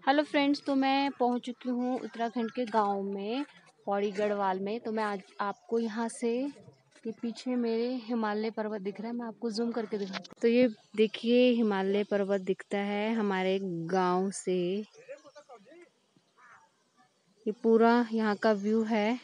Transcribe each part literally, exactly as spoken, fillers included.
Hello friends, तो मैं पहुंच चुकी हूं उत्तराखंड के गांव में पौड़ी गढ़वाल में। तो मैं आज आपको यहां से ये पीछे मेरे हिमालय पर्वत दिख रहा है, मैं आपको जूम करके दिखाती हूँ। तो ये देखिए हिमालय पर्वत दिखता है हमारे गांव से। ये पूरा यहाँ का व्यू है,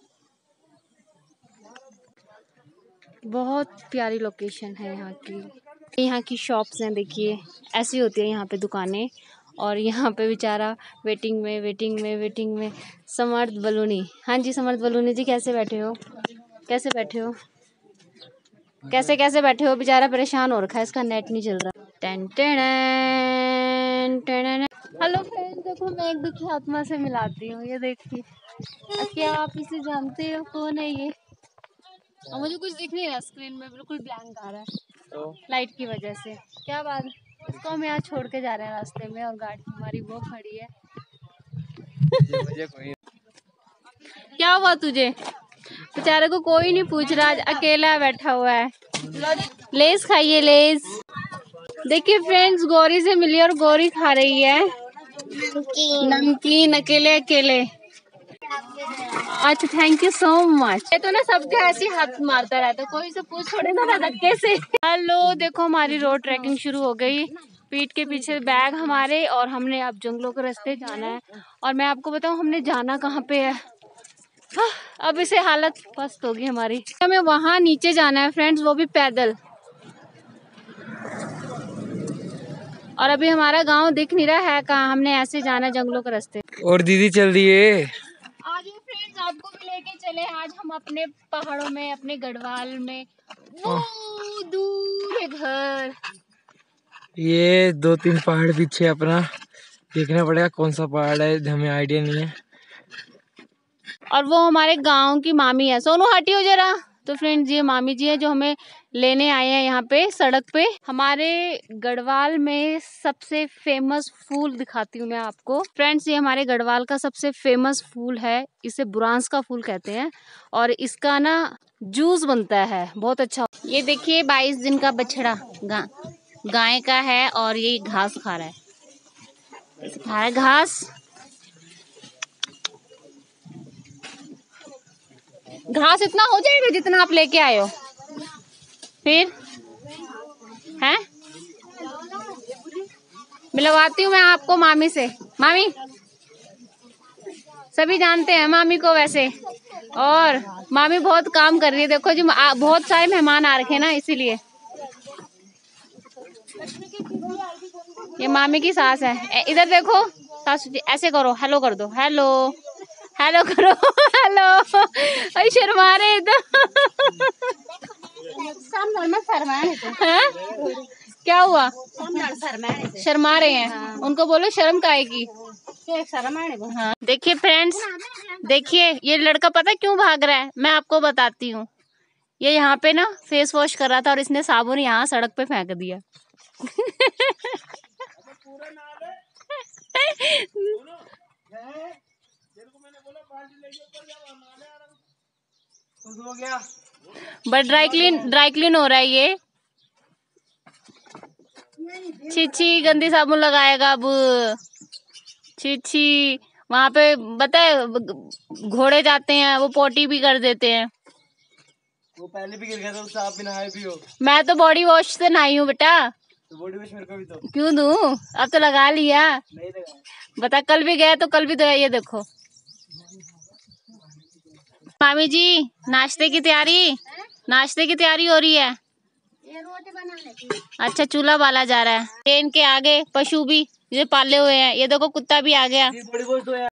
बहुत प्यारी लोकेशन है यहाँ की। यहाँ की शॉप्स हैं, देखिए ऐसी होती है यहाँ पे दुकानें। और यहाँ पे बेचारा वेटिंग में वेटिंग में वेटिंग में समर्थ बलूनी। हाँ जी समर्थ बलूनी जी, कैसे बैठे हो? कैसे बैठे हो? कैसे कैसे बैठे हो? बेचारा परेशान हो रखा है, इसका नेट नहीं चल रहा। Ten ten ten. Hello friends, देखो मैं एक दुखी आत्मा से मिलाती हूँ। ये देखिए, क्या आप इसे जानते हो? कौन है ये? और मुझे कुछ दिख नहीं रहा स्क्रीन में, बिल्कुल ब्लैंक आ रहा है तो लाइट की वजह से। क्या बात, इसको हम यहाँ छोड़ के जा रहे हैं रास्ते में और गाड़ी हमारी वो खड़ी है। मुझे कोई क्या हुआ तुझे? बेचारे को कोई नहीं पूछ रहा, आज अकेला बैठा हुआ है। लेस खाइए लेस। देखिए फ्रेंड्स, गौरी से मिली और गौरी खा रही है नमकीन अकेले अकेले। अच्छा, थैंक यू सो मच। ये तो ना सबके ऐसे हाथ मारता रहता, कोई से पूछ छोड़े ना धक्के से। हेलो, देखो हमारी रोड ट्रैकिंग शुरू हो गई। पीठ के पीछे बैग हमारे, और हमने अब जंगलों के रास्ते जाना है। और मैं आपको बताऊं हमने जाना कहाँ पे है। हाँ, अब इसे हालत पस्त होगी हमारी। हमें वहां नीचे जाना है फ्रेंड्स, वो भी पैदल। और अभी हमारा गाँव दिख नहीं रहा है कहाँ, हमने ऐसे जाना है जंगलों के रास्ते। और दीदी चल रही है। आज फ्रेंड्स आपको भी लेके चले। आज हम अपने पहाड़ों में, अपने गढ़वाल में, वो दूर है घर। ये दो तीन पहाड़ पीछे अपना देखना पड़ेगा, कौन सा पहाड़ है हमें आइडिया नहीं है। और वो हमारे गांव की मामी है। सोनू हटी हो जरा। तो फ्रेंड्स ये मामी जी है जो हमें लेने आए हैं यहाँ पे सड़क पे। हमारे गढ़वाल में सबसे फेमस फूल दिखाती हूँ मैं आपको। फ्रेंड्स ये हमारे गढ़वाल का सबसे फेमस फूल है, इसे बुरांस का फूल कहते हैं। और इसका ना जूस बनता है, बहुत अच्छा। ये देखिए बाईस दिन का बछड़ा गा, गाय का है, और ये घास खा रहा है। खा रहा है घास। घास इतना हो जाएगा जितना आप लेके आए हो फिर हैं? मिलवाती हूँ मैं आपको मामी से। मामी सभी जानते हैं मामी को वैसे, और मामी बहुत काम कर रही है। देखो जी, बहुत सारे मेहमान आ रखे हैं ना, इसीलिए। ये मामी की सास है। इधर देखो सासू जी, ऐसे करो, हेलो कर दो, हेलो हेलो करो, हेलो। अरे शर्मा रहे तो क्या हुआ? शर्मा रहे हैं। हाँ। उनको बोलो शर्म काहे की। हाँ। देखिए फ्रेंड्स, देखिए ये लड़का पता क्यों भाग रहा है, मैं आपको बताती हूँ। ये यहाँ पे ना फेस वॉश कर रहा था और इसने साबुन यहाँ सड़क पे फेंक दिया। But dry clean dry clean हो रहा है ये। छी गंदी साबुन लगाएगा अब। छी वहाँ पे बता है, घोड़े जाते हैं वो पोटी भी कर देते हैं। वो पहले भी गिर गया था, उससे आप भी नहाए भी हो। मैं तो बॉडी वॉश से नहाई हूँ बेटा। तो बॉडी वॉश मेरे को भी दो। क्यों दूँ? अब तो लगा लिया। नहीं लगा। बता, कल भी गया तो कल भी तो। ये देखो मामी जी, नाश्ते की तैयारी नाश्ते की तैयारी हो रही है। ये रोटी बनाने की। अच्छा, चूल्हा बाला जा रहा है। इनके आगे पशु भी ये पाले हुए हैं। ये देखो कुत्ता भी आ गया।